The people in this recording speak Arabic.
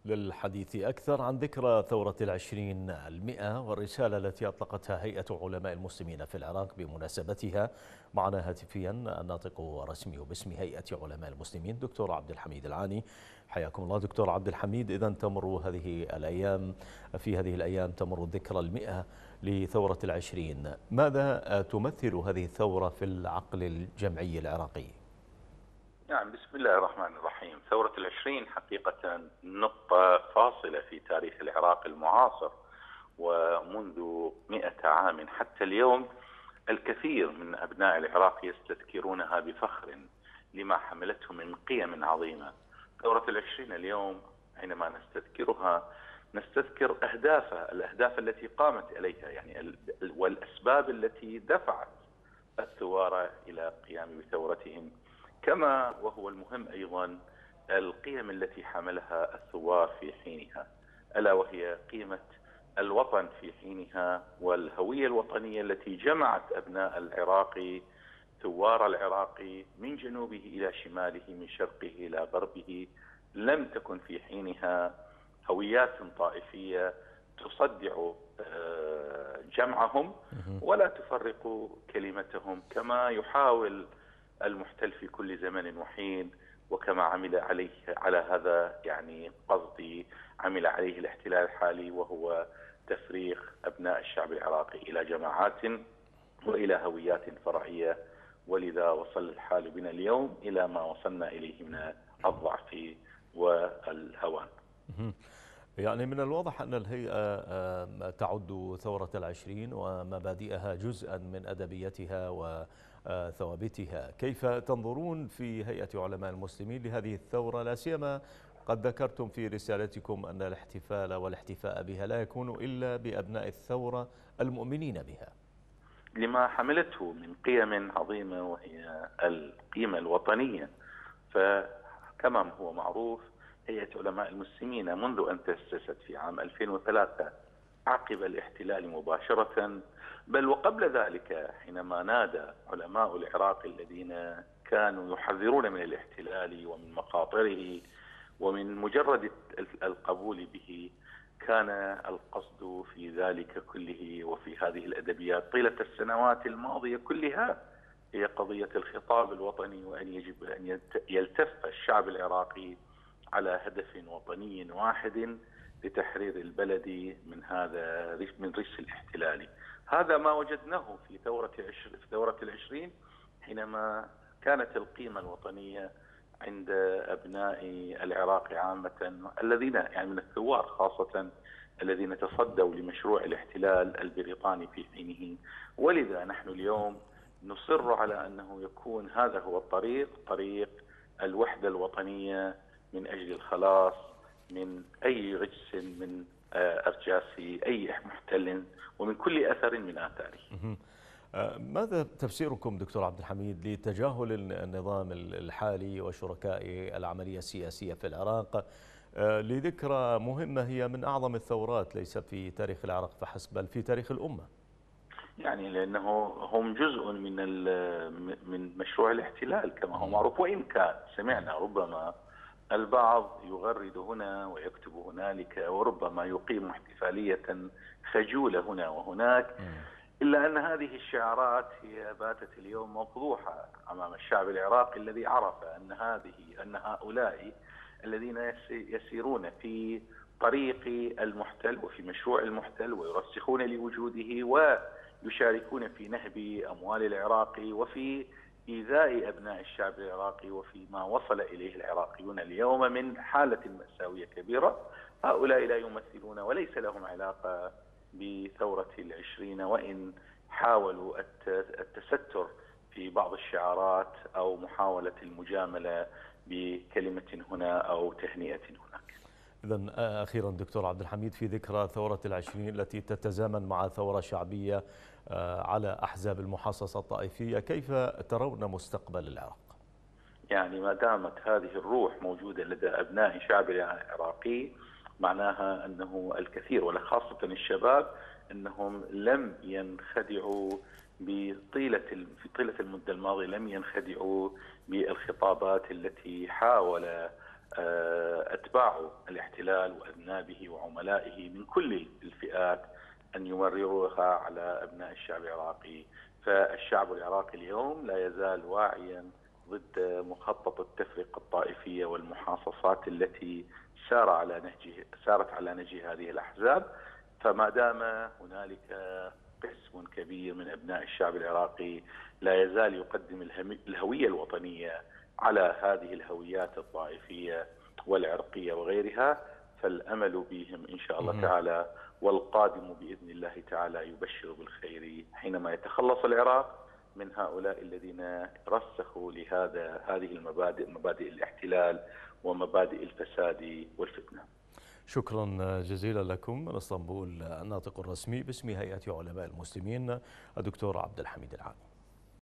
للحديث أكثر عن ذكرى ثورة العشرين المئة والرسالة التي أطلقتها هيئة علماء المسلمين في العراق بمناسبتها، معنا هاتفيا الناطق الرسمي باسم هيئة علماء المسلمين دكتور عبد الحميد العاني. حياكم الله دكتور عبد الحميد. إذا تمر في هذه الأيام تمر الذكرى المئة لثورة العشرين، ماذا تمثل هذه الثورة في العقل الجمعي العراقي؟ نعم، بسم الله الرحمن الرحيم. ثورة العشرين حقيقة نقطة فاصلة في تاريخ العراق المعاصر، ومنذ 100 عام حتى اليوم الكثير من أبناء العراق يستذكرونها بفخر لما حملته من قيم عظيمة. ثورة العشرين اليوم حينما نستذكرها نستذكر الأهداف التي قامت إليها، يعني والأسباب التي دفعت الثوار إلى قيام بثورتهم، كما وهو المهم أيضا القيم التي حملها الثوار في حينها، ألا وهي قيمة الوطن في حينها والهوية الوطنية التي جمعت أبناء العراق، ثوار العراق من جنوبه إلى شماله، من شرقه إلى غربه. لم تكن في حينها هويات طائفية تصدع جمعهم ولا تفرق كلمتهم كما يحاول المحتل في كل زمن وحين، وكما عمل على هذا يعني قصدي عمل عليه الاحتلال الحالي، وهو تفريغ أبناء الشعب العراقي إلى جماعات وإلى هويات فرعية. ولذا وصل الحال بنا اليوم إلى ما وصلنا إليه من الضعف والهوان. يعني من الواضح أن الهيئة تعد ثورة العشرين ومبادئها جزءا من أدبيتها وثوابتها. كيف تنظرون في هيئة علماء المسلمين لهذه الثورة، لا سيما قد ذكرتم في رسالتكم أن الاحتفال والاحتفاء بها لا يكون إلا بأبناء الثورة المؤمنين بها؟ لما حملته من قيم عظيمة، وهي القيمة الوطنية. فكما هو معروف هيئة علماء المسلمين منذ أن تأسست في عام 2003 عقب الاحتلال مباشرة، بل وقبل ذلك حينما نادى علماء العراق الذين كانوا يحذرون من الاحتلال ومن مخاطره ومن مجرد القبول به، كان القصد في ذلك كله وفي هذه الأدبيات طيلة السنوات الماضية كلها هي قضية الخطاب الوطني، وأن يجب أن يلتف الشعب العراقي على هدف وطني واحد لتحرير البلد من رجس الاحتلال. هذا ما وجدناه في ثورة العشرين، حينما كانت القيمة الوطنية عند أبناء العراق عامة، الذين يعني من الثوار خاصة الذين تصدوا لمشروع الاحتلال البريطاني في حينه. ولذا نحن اليوم نصر على أنه يكون هذا هو طريق الوحدة الوطنية من أجل الخلاص من أي رجس من أرجاس أي محتل ومن كل أثر من آثاره. ماذا تفسيركم دكتور عبد الحميد لتجاهل النظام الحالي وشركاء العملية السياسية في العراق لذكرى مهمة هي من أعظم الثورات ليس في تاريخ العراق فحسب بل في تاريخ الأمة؟ يعني لأنه هم جزء من مشروع الاحتلال كما هو معروف، وإن كان سمعنا ربما البعض يغرد هنا ويكتب هنالك، وربما يقيم احتفالية خجولة هنا وهناك، إلا أن هذه الشعارات هي باتت اليوم مفضوحة أمام الشعب العراقي الذي عرف أن هؤلاء الذين يسيرون في طريق المحتل وفي مشروع المحتل ويرسخون لوجوده ويشاركون في نهب أموال العراق وفي إيذاء أبناء الشعب العراقي وفي ما وصل إليه العراقيون اليوم من حالة مأساوية كبيرة. هؤلاء لا يمثلون وليس لهم علاقة بثورة العشرين، وإن حاولوا التستر في بعض الشعارات أو محاولة المجاملة بكلمة هنا أو تهنئة هناك. إذن أخيرا دكتور عبد الحميد، في ذكرى ثورة العشرين التي تتزامن مع ثورة شعبية على أحزاب المحاصصة الطائفية، كيف ترون مستقبل العراق؟ يعني ما دامت هذه الروح موجودة لدى أبناء شعب العراقي، معناها أنه الكثير وخاصة الشباب أنهم لم ينخدعوا في طيلة المدة الماضية، لم ينخدعوا بالخطابات التي حاول أتباع الاحتلال وأذنابه وعملائه من كل الفئات أن يمرروها على أبناء الشعب العراقي. فالشعب العراقي اليوم لا يزال واعيا ضد مخطط التفرقة الطائفية والمحاصصات التي سارت على نهج هذه الأحزاب. فما دام هنالك قسم كبير من أبناء الشعب العراقي لا يزال يقدم الهوية الوطنية على هذه الهويات الطائفية والعرقية وغيرها، فالأمل بهم إن شاء الله تعالى، والقادم بإذن الله تعالى يبشر بالخير حينما يتخلص العراق من هؤلاء الذين رسخوا هذه المبادئ، مبادئ الاحتلال ومبادئ الفساد والفتنة. شكرا جزيلا لكم من اسطنبول الناطق الرسمي باسم هيئة علماء المسلمين الدكتور عبد الحميد العامي.